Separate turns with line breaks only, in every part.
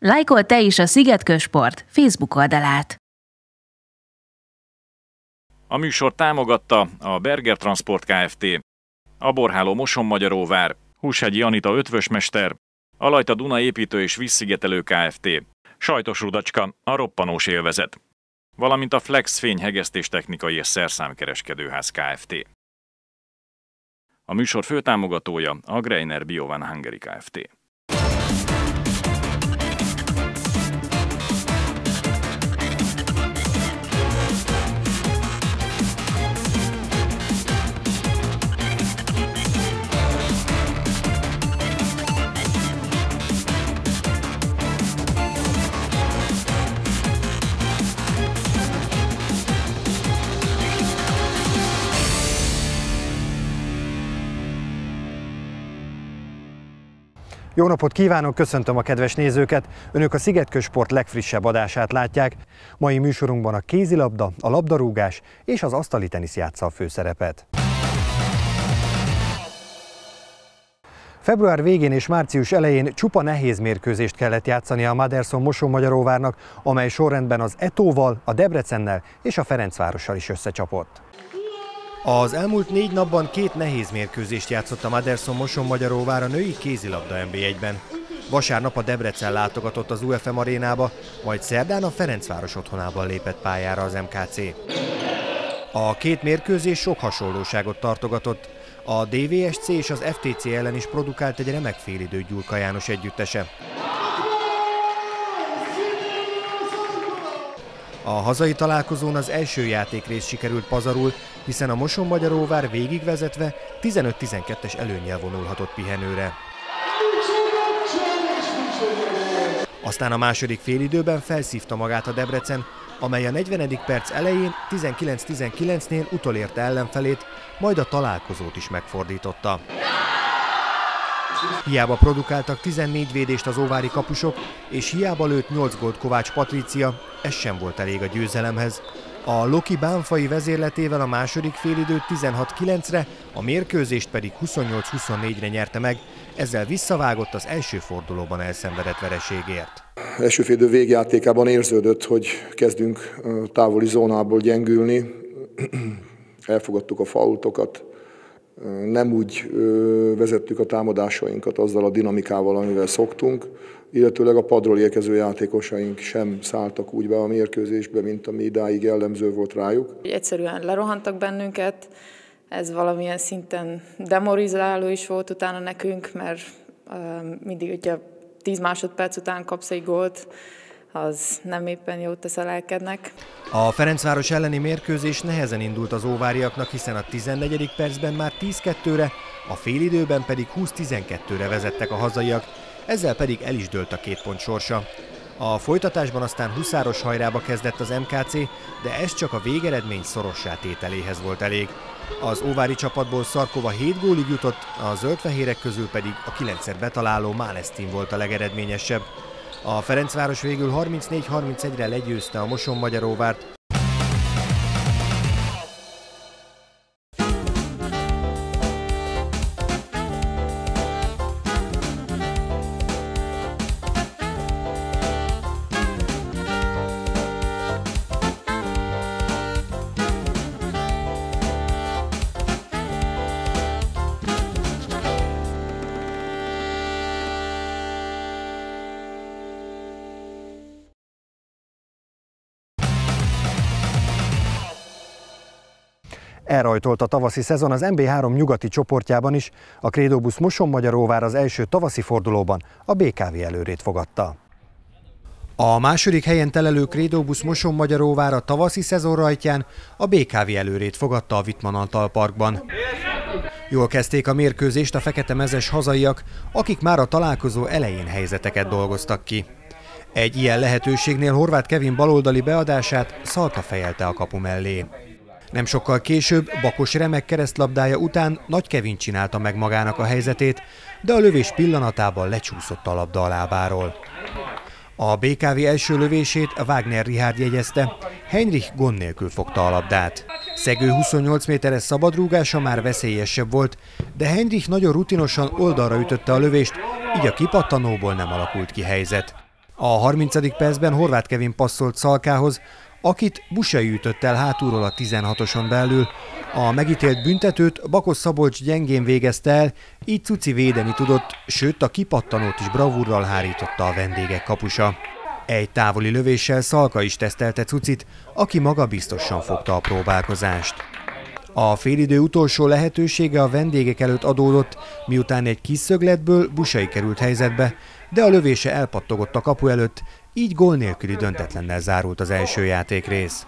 Lájkold te is a Szigetközsport Facebook oldalát.
A műsor támogatta a Berger Transport Kft., a Borháló Mosonmagyaróvár, Húshegyi Anita ötvösmester, a Lajta Duna építő és vízszigetelő Kft., Sajtos Rudacska, a Roppanós élvezet, valamint a Flex fényhegesztés technikai és szerszámkereskedőház Kft. A műsor főtámogatója a Greiner Biovan Hungary Kft.
Jó napot kívánok, köszöntöm a kedves nézőket! Önök a Szigetközsport legfrissebb adását látják. Mai műsorunkban a kézilabda, a labdarúgás és az asztali tenisz játsza a főszerepet. Február végén és március elején csupa nehéz mérkőzést kellett játszani a Maderson Mosonmagyaróvárnak, amely sorrendben az Etóval, a Debrecennel és a Ferencvárossal is összecsapott. Az elmúlt 4 napban 2 nehéz mérkőzést játszott a Maderson Mosonmagyaróvár a női kézilabda NB1-ben. Vasárnap a Debrecen látogatott az UFM arénába, majd szerdán a Ferencváros otthonában lépett pályára az MKC. A 2 mérkőzés sok hasonlóságot tartogatott. A DVSC és az FTC ellen is produkált egy remek félidőt Gyurka János együttese. A hazai találkozón az első játékrész sikerült pazarul, hiszen a Mosonmagyaróvár végigvezetve 15-12-es előnnyel vonulhatott pihenőre. Aztán a második félidőben felszívta magát a Debrecen, amely a 40. perc elején 19-19-nél utolérte ellenfelét, majd a találkozót is megfordította. Hiába produkáltak 14 védést az óvári kapusok, és hiába lőtt 8 gólt Kovács Patrícia, ez sem volt elég a győzelemhez. A Loki bánfai vezérletével a második félidőt 16-9-re, a mérkőzést pedig 28-24-re nyerte meg, ezzel visszavágott az első fordulóban elszenvedett vereségért.
Első félidő végjátékában érződött, hogy kezdünk távoli zónából gyengülni, elfogadtuk a faultokat, nem úgy vezettük a támadásainkat azzal a dinamikával, amivel szoktunk, illetőleg a padról érkező játékosaink sem szálltak úgy be a mérkőzésbe, mint ami idáig jellemző volt rájuk.
Egyszerűen lerohantak bennünket, ez valamilyen szinten demoralizáló is volt utána nekünk, mert mindig ugye 10 másodperc után kapsz egy gólt, az nem éppen jót tesz a lelkednek.
A Ferencváros elleni mérkőzés nehezen indult az óváriaknak, hiszen a 14. percben már 10-2-re, a félidőben pedig 20-12-re vezettek a hazaiak, ezzel pedig el is dőlt a 2 pont sorsa. A folytatásban aztán huszáros hajrába kezdett az MKC, de ez csak a végeredmény szorossá tételéhez volt elég. Az óvári csapatból Szarkova 7 gólig jutott, a zöldfehérek közül pedig a 9-szer betaláló Málesztin volt a legeredményesebb. A Ferencváros végül 34-31-re legyőzte a Mosonmagyaróvárt. Elrajtolt a tavaszi szezon az NB3 nyugati csoportjában is, a Credobusz Mosonmagyaróvár az első tavaszi fordulóban a BKV előrét fogadta. A második helyen telelő Credobusz Mosonmagyaróvár a tavaszi szezon rajtján a BKV előrét fogadta a Wittmann-Antal Parkban. Jól kezdték a mérkőzést a fekete-mezes hazaiak, akik már a találkozó elején helyzeteket dolgoztak ki. Egy ilyen lehetőségnél Horváth Kevin baloldali beadását Szalka fejelte a kapu mellé. Nem sokkal később Bakos remek keresztlabdája után Nagy Kevin csinálta meg magának a helyzetét, de a lövés pillanatában lecsúszott a labda a lábáról. A BKV első lövését Wagner Richard jegyezte, Heinrich gond nélkül fogta a labdát. Szegő 28 méteres szabadrúgása már veszélyesebb volt, de Heinrich nagyon rutinosan oldalra ütötte a lövést, így a kipattanóból nem alakult ki helyzet. A 30. percben Horváth Kevin passzolt Szalkához, akit Busai ütött el hátulról a 16-oson belül. A megítélt büntetőt Bakos Szabolcs gyengén végezte el, így Cuci védeni tudott, sőt a kipattanót is bravúrral hárította a vendégek kapusa. Egy távoli lövéssel Szalka is tesztelte Cucit, aki magabiztosan fogta a próbálkozást. A félidő utolsó lehetősége a vendégek előtt adódott, miután egy kis szögletből Busai került helyzetbe, de a lövése elpattogott a kapu előtt, így gól nélküli döntetlennel zárult az első játékrész.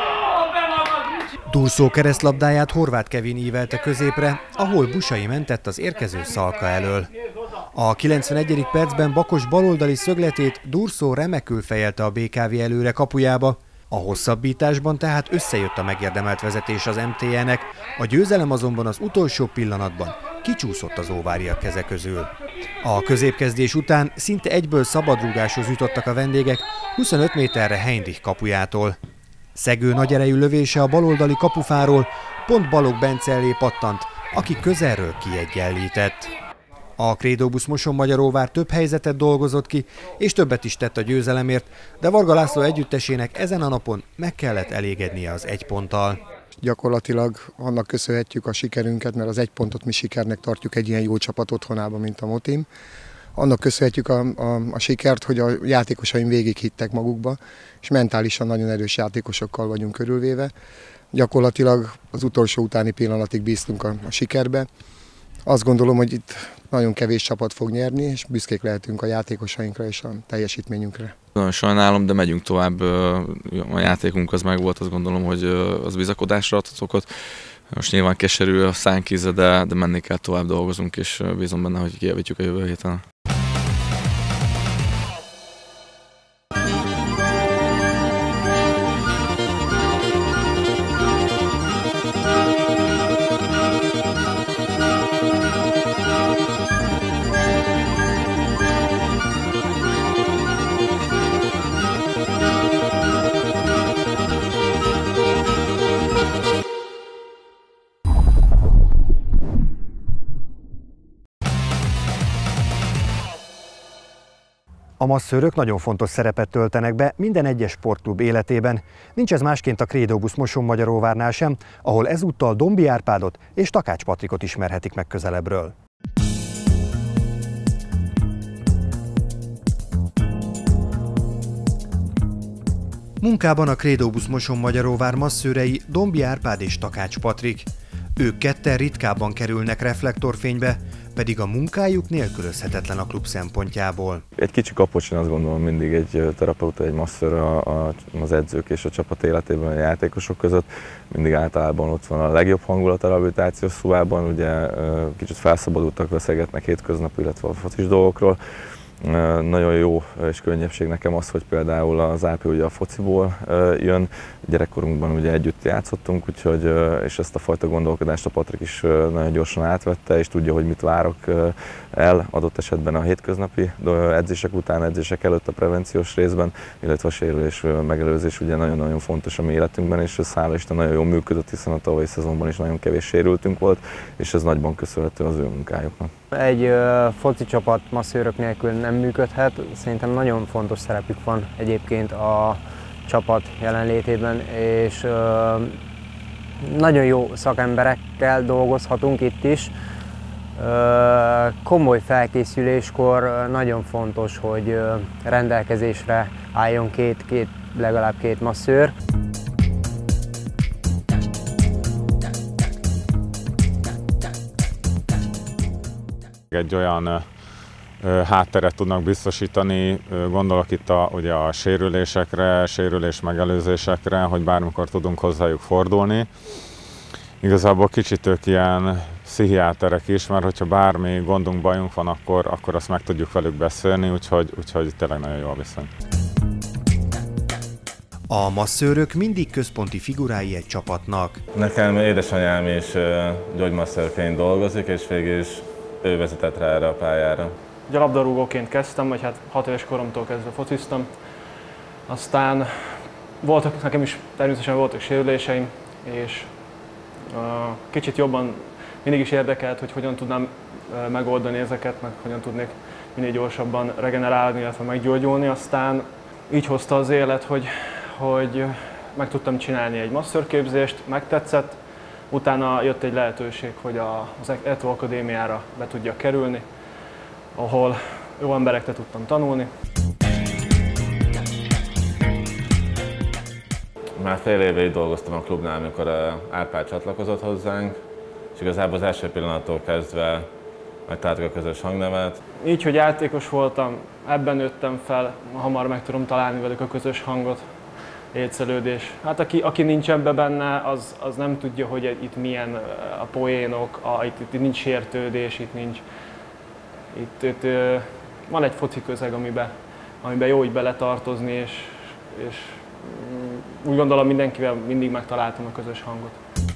Durszó keresztlabdáját Horváth Kevin ívelte középre, ahol Busai mentett az érkező Szalka elől. A 91. percben Bakos baloldali szögletét Durszó remekül fejelte a BKV előre kapujába. A hosszabbításban tehát összejött a megérdemelt vezetés az MTE-nek, a győzelem azonban az utolsó pillanatban kicsúszott az óváriak keze közül. A középkezdés után szinte egyből szabadrúgáshoz jutottak a vendégek 25 méterre Heinrich kapujától. Szegő nagyerejű lövése a baloldali kapufáról pont Balogh Bence elé pattant, aki közelről kiegyenlített. A Krédóbusz Mosonmagyaróvár több helyzetet dolgozott ki, és többet is tett a győzelemért, de Varga László együttesének ezen a napon meg kellett elégednie az 1 ponttal.
Gyakorlatilag annak köszönhetjük a sikerünket, mert az 1 pontot mi sikernek tartjuk egy ilyen jó csapat otthonában, mint a Motim. Annak köszönhetjük a sikert, hogy a játékosaim végig hittek magukba, és mentálisan nagyon erős játékosokkal vagyunk körülvéve. Gyakorlatilag az utolsó utáni pillanatig bíztunk a sikerbe. Azt gondolom, hogy itt nagyon kevés csapat fog nyerni, és büszkék lehetünk a játékosainkra és a teljesítményünkre.
Nagyon sajnálom, de megyünk tovább. A játékunk az megvolt, azt gondolom, hogy az bizakodásra adhat okot. Most nyilván keserű a szánkíze, de menni kell, tovább dolgozunk, és bízom benne, hogy kijavítjuk a jövő héten.
A masszőrök nagyon fontos szerepet töltenek be minden egyes sportklub életében. Nincs ez másként a Krédóbusz Mosonmagyaróvárnál sem, ahol ezúttal Dombi Árpádot és Takács Patrikot ismerhetik meg közelebbről. Munkában a Krédóbusz Mosonmagyaróvár masszőrei Dombi Árpád és Takács Patrik. Ők ketten ritkábban kerülnek reflektorfénybe, pedig a munkájuk nélkülözhetetlen a klub szempontjából.
Egy kicsi kapocs, én azt gondolom mindig egy terapeuta, egy masször az edzők és a csapat életében, a játékosok között. Mindig általában ott van a legjobb hangulat a rehabilitációs szobában, ugye kicsit felszabadultak, beszélgetnek hétköznapi, illetve a focis dolgokról. Nagyon jó és könnyebbség nekem az, hogy például az AP ugye a fociból jön, gyerekkorunkban ugye együtt játszottunk, úgyhogy, és ezt a fajta gondolkodást a Patrik is nagyon gyorsan átvette, és tudja, hogy mit várok el adott esetben a hétköznapi edzések után, edzések előtt a prevenciós részben, illetve a sérülés megelőzés ugye nagyon-nagyon fontos a mi életünkben, és ez hála Isten nagyon jól működött, hiszen a tavalyi szezonban is nagyon kevés sérültünk volt, és ez nagyban köszönhető az ő munkájuknak.
Egy foci csapat masszőrök nélkül nem működhet, szerintem nagyon fontos szerepük van egyébként a csapat jelenlétében, és nagyon jó szakemberekkel dolgozhatunk itt is. Komoly felkészüléskor nagyon fontos, hogy rendelkezésre álljon legalább két masszőr.
Egy olyan hátteret tudnak biztosítani, gondolok itt ugye a sérülésekre, sérülés megelőzésekre, hogy bármikor tudunk hozzájuk fordulni. Igazából kicsit ők ilyen pszichiáterek is, mert hogyha bármi gondunk, bajunk van, akkor azt meg tudjuk velük beszélni, úgyhogy tényleg nagyon jó a viszony.
A masszőrök mindig központi figurái egy csapatnak.
Nekem édesanyám is gyógymasszörként dolgozik, és végül is ő vezetett rá erre a pályára.
Ugye labdarúgóként kezdtem, vagy hát 6 éves koromtól kezdve fociztam. Aztán nekem is természetesen voltak sérüléseim, és kicsit jobban mindig is érdekelt, hogy hogyan tudnám megoldani ezeket, meg hogyan tudnék minél gyorsabban regenerálni, illetve meggyógyulni. Aztán így hozta az élet, hogy meg tudtam csinálni egy masszörképzést, megtetszett. Utána jött egy lehetőség, hogy az ETO Akadémiára be tudjak kerülni, ahol jó emberekkel tudtam tanulni.
Már fél éve itt dolgoztam a klubnál, amikor Árpád csatlakozott hozzánk, és igazából az első pillanattól kezdve megtaláltuk a közös hangnevet.
Így, hogy játékos voltam, ebben nőttem fel, hamar meg tudom találni velük a közös hangot, étszelődés. Hát aki nincs ebbe benne, az nem tudja, hogy itt milyen a poénok, itt nincs sértődés, itt van egy foci közeg, amiben jó így beletartozni, és úgy gondolom mindenkivel mindig megtaláltam a közös hangot.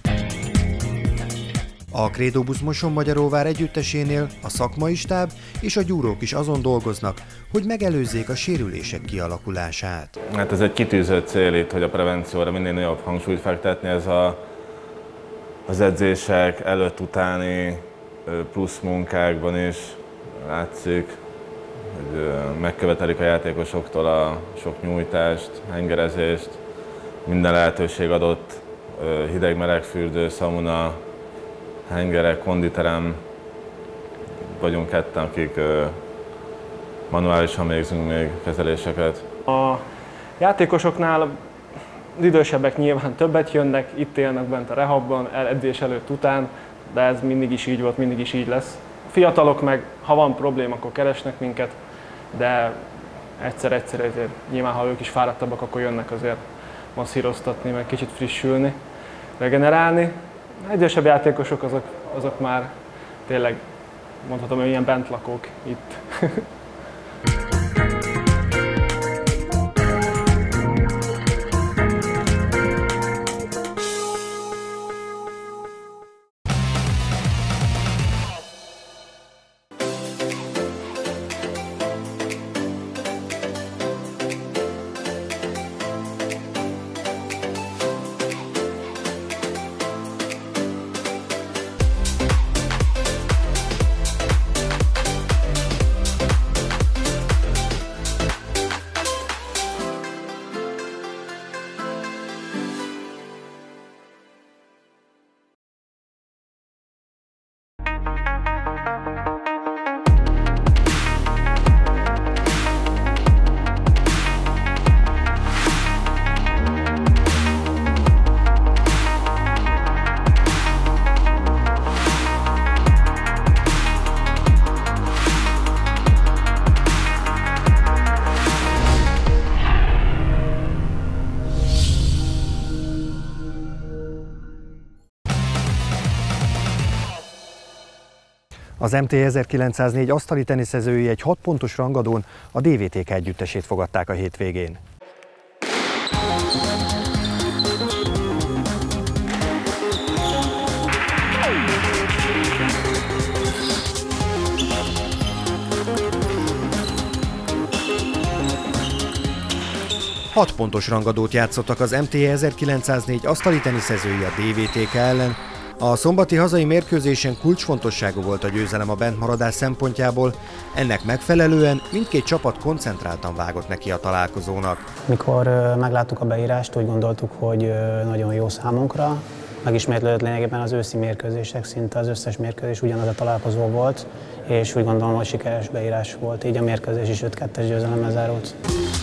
A Krédóbusz Mosonmagyaróvár együttesénél a szakmai stáb és a gyúrók is azon dolgoznak, hogy megelőzzék a sérülések kialakulását.
Hát ez egy kitűzött cél itt, hogy a prevencióra minél nagyobb hangsúlyt fektetni, ez az edzések előtt-utáni plusz munkákban is látszik, hogy megkövetelik a játékosoktól a sok nyújtást, hengerezést, minden lehetőség adott, hideg-meleg fürdő, szauna, hengerek, konditerem, vagyunk ketten, akik manuálisan végzünk még kezeléseket.
A játékosoknál az idősebbek nyilván többet jönnek, itt élnek bent a rehabban, edzés előtt, után, de ez mindig is így volt, mindig is így lesz. A fiatalok meg, ha van probléma, akkor keresnek minket, de egyszer nyilván, ha ők is fáradtabbak, akkor jönnek azért masszíroztatni, meg kicsit frissülni, regenerálni. Idősebb játékosok azok már tényleg mondhatom, hogy ilyen bentlakók itt.
Az MT 1904 asztali teniszezői egy 6 pontos rangadón a DVTK együttesét fogadták a hétvégén. Hat pontos rangadót játszottak az MT 1904 asztali teniszezői a DVTK ellen. A szombati hazai mérkőzésen kulcsfontosságú volt a győzelem a bentmaradás szempontjából, ennek megfelelően mindkét csapat koncentráltan vágott neki a találkozónak.
Mikor megláttuk a beírást, úgy gondoltuk, hogy nagyon jó számunkra. Megismétlődött lényegében az őszi mérkőzések, szinte az összes mérkőzés ugyanaz a találkozó volt, és úgy gondolom, hogy sikeres beírás volt, így a mérkőzés is 5-2-es győzelemmel zárult.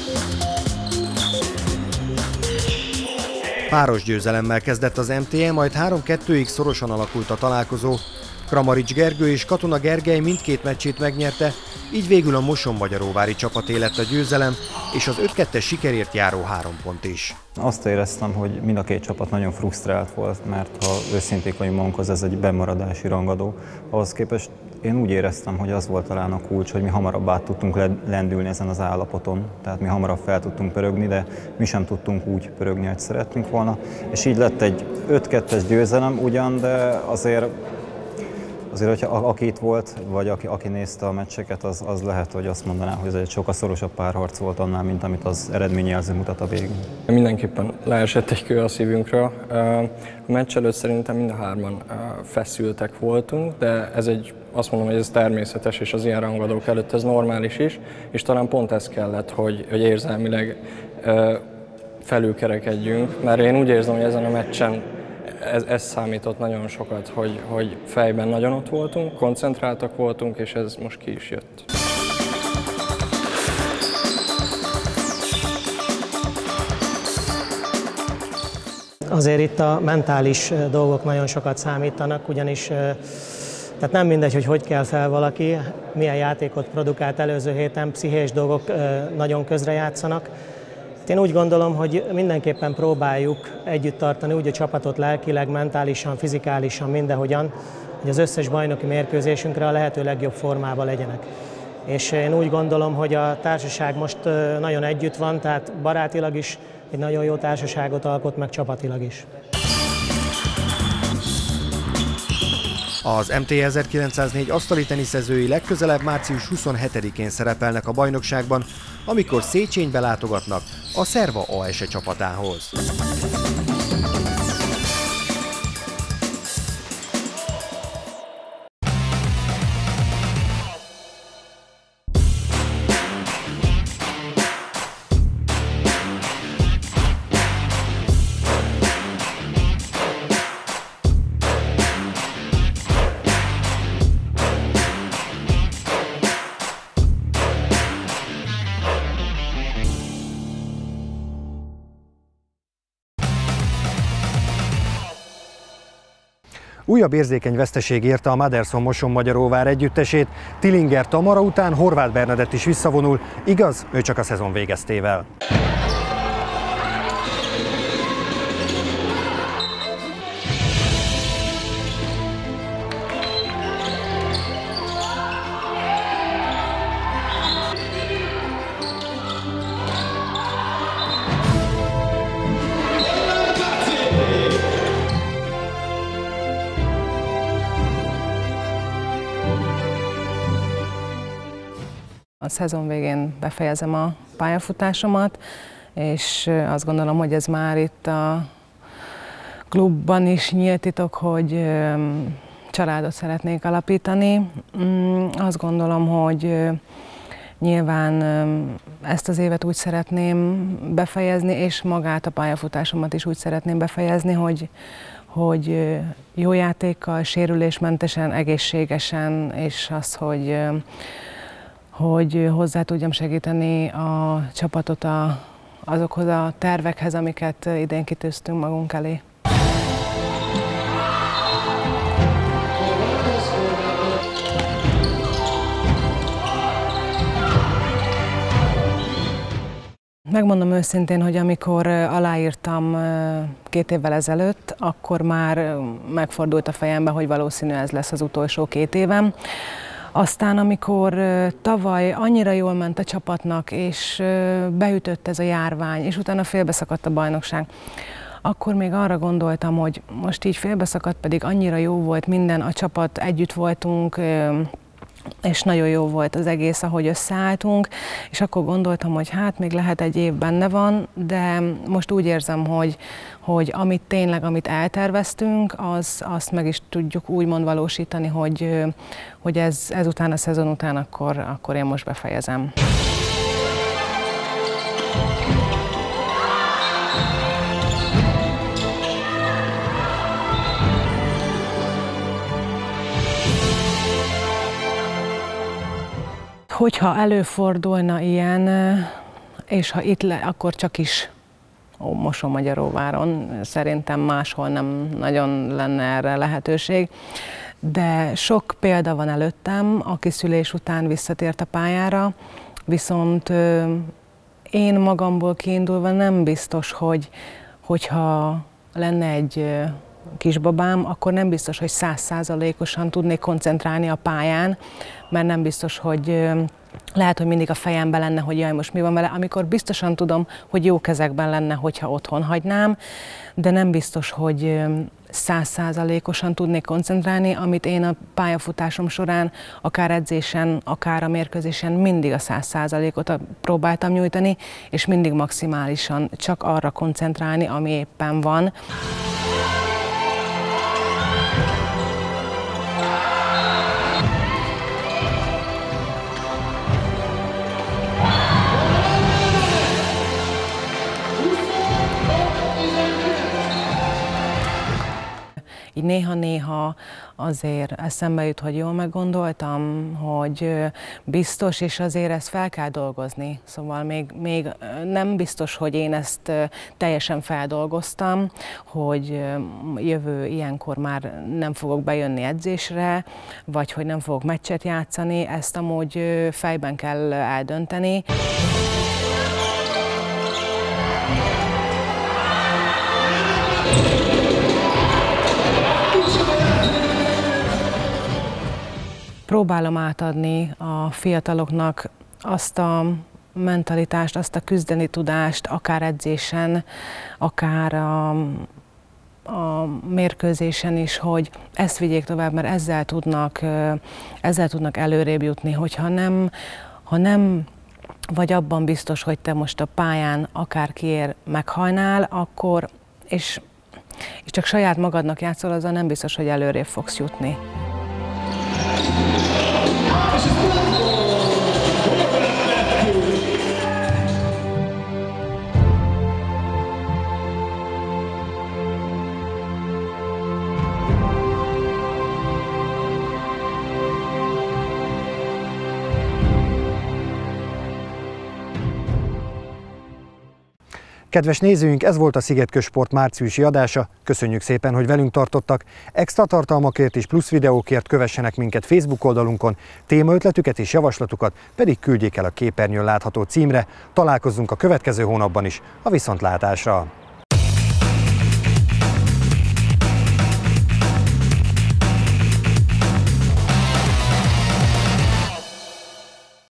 Páros győzelemmel kezdett az MTE, majd 3-2-ig szorosan alakult a találkozó. Kramarics Gergő és Katona Gergely mindkét meccsét megnyerte, így végül a Mosonmagyaróvári csapaté lett a győzelem, és az 5-2-es sikerért járó 3 pont is.
Azt éreztem, hogy mind a két csapat nagyon frusztrált volt, mert ha őszinték vagyunk magunkhoz, ez egy bemaradási rangadó. Ahhoz képest én úgy éreztem, hogy az volt talán a kulcs, hogy mi hamarabb át tudtunk lendülni ezen az állapoton, tehát mi hamarabb fel tudtunk pörögni, de mi sem tudtunk úgy pörögni, hogy szerettünk volna. És így lett egy 5-2-es győzelem ugyan, de azért, hogyha aki itt volt, vagy aki nézte a meccseket, az lehet, hogy azt mondaná, hogy ez egy sokkal szorosabb párharc volt annál, mint amit az eredményjelző mutat a végén.
Mindenképpen leesett egy kő a szívünkről. A meccs előtt szerintem mind a hárman feszültek voltunk, de ez egy azt mondom, hogy ez természetes, és az ilyen rangadók előtt ez normális is, és talán pont ez kellett, hogy érzelmileg felülkerekedjünk, mert én úgy érzem, hogy ezen a meccsen ez számított nagyon sokat, hogy fejben nagyon ott voltunk, koncentráltak voltunk, és ez most ki is jött.
Azért itt a mentális dolgok nagyon sokat számítanak, ugyanis tehát nem mindegy, hogy kell fel valaki, milyen játékot produkált előző héten, pszichés dolgok nagyon közrejátszanak. Én úgy gondolom, hogy mindenképpen próbáljuk együtt tartani úgy a csapatot lelkileg, mentálisan, fizikálisan, mindenhogyan, hogy az összes bajnoki mérkőzésünkre a lehető legjobb formában legyenek. És én úgy gondolom, hogy a társaság most nagyon együtt van, tehát barátilag is egy nagyon jó társaságot alkot, meg csapatilag is.
Az MT 1904 asztali teniszezői legközelebb március 27-én szerepelnek a bajnokságban, amikor Széchenybe látogatnak a Szerva AESE csapatához. Újabb érzékeny veszteség érte a Maderson Mosonmagyaróvár együttesét. Tillinger Tamara után Horváth Bernadett is visszavonul, igaz, ő csak a szezon végeztével.
A szezon végén befejezem a pályafutásomat, és azt gondolom, hogy ez már itt a klubban is nyílt titok, hogy családot szeretnék alapítani. Azt gondolom, hogy nyilván ezt az évet úgy szeretném befejezni, és magát a pályafutásomat is úgy szeretném befejezni, hogy jó játékkal, sérülésmentesen, egészségesen, és az, hogy hozzá tudjam segíteni a csapatot azokhoz a tervekhez, amiket idén kitűztünk magunk elé. Megmondom őszintén, hogy amikor aláírtam 2 évvel ezelőtt, akkor már megfordult a fejembe, hogy valószínű ez lesz az utolsó 2 évem. Aztán, amikor tavaly annyira jól ment a csapatnak, és beütött ez a járvány, és utána félbeszakadt a bajnokság, akkor még arra gondoltam, hogy most így félbeszakadt, pedig annyira jó volt minden, a csapat, együtt voltunk, és nagyon jó volt az egész, ahogy összeálltunk, és akkor gondoltam, hogy hát még lehet 1 év benne van, de most úgy érzem, hogy amit elterveztünk, azt meg is tudjuk úgymond valósítani, hogy ezután a szezon után akkor én most befejezem. Hogyha előfordulna ilyen, és ha itt akkor csak is Mosonmagyaróváron, szerintem máshol nem nagyon lenne erre lehetőség. De sok példa van előttem, aki szülés után visszatért a pályára, viszont én magamból kiindulva nem biztos, hogyha lenne egy kisbabám, akkor nem biztos, hogy 100%-osan tudnék koncentrálni a pályán, mert nem biztos, hogy lehet, hogy mindig a fejemben lenne, hogy jaj, most mi van vele, amikor biztosan tudom, hogy jó kezekben lenne, hogyha otthon hagynám, de nem biztos, hogy 100%-osan tudnék koncentrálni, amit én a pályafutásom során, akár edzésen, akár a mérkőzésen mindig a 100%-ot próbáltam nyújtani, és mindig maximálisan csak arra koncentrálni, ami éppen van. így néha-néha azért eszembe jut, hogy jól meggondoltam, hogy biztos, és azért ezt fel kell dolgozni. Szóval még nem biztos, hogy én ezt teljesen feldolgoztam, hogy jövő ilyenkor már nem fogok bejönni edzésre, vagy hogy nem fogok meccset játszani, ezt amúgy fejben kell eldönteni. Próbálom átadni a fiataloknak azt a mentalitást, azt a küzdeni tudást, akár edzésen, akár a mérkőzésen is, hogy ezt vigyék tovább, mert ezzel tudnak előrébb jutni, hogyha nem vagy abban biztos, hogy te most a pályán akárkiért meghalnál, akkor, és csak saját magadnak játszol, azzal nem biztos, hogy előrébb fogsz jutni.
Kedves nézőink, ez volt a Szigetközsport márciusi adása. Köszönjük szépen, hogy velünk tartottak. Extra tartalmakért és plusz videókért kövessenek minket Facebook oldalunkon, témaötletüket és javaslatukat pedig küldjék el a képernyőn látható címre. Találkozzunk a következő hónapban is. A viszontlátásra!